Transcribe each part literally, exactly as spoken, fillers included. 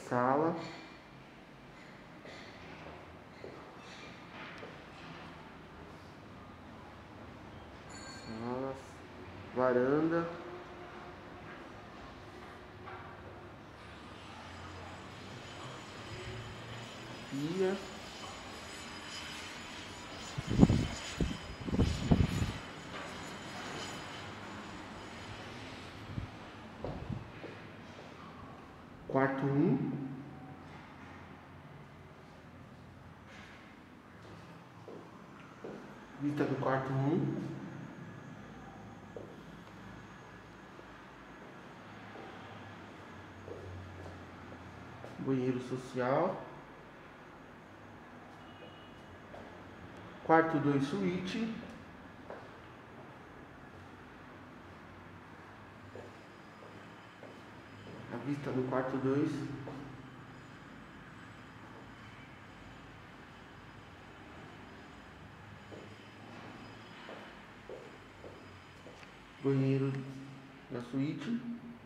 sala, sala, varanda, pia, quarto um, vista do quarto um, banheiro social, quarto dois, suíte, a vista do quarto dois, banheiro da suíte,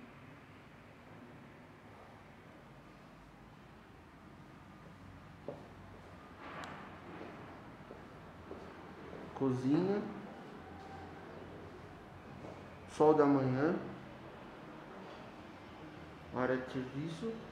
cozinha, sol da manhã, área de serviço.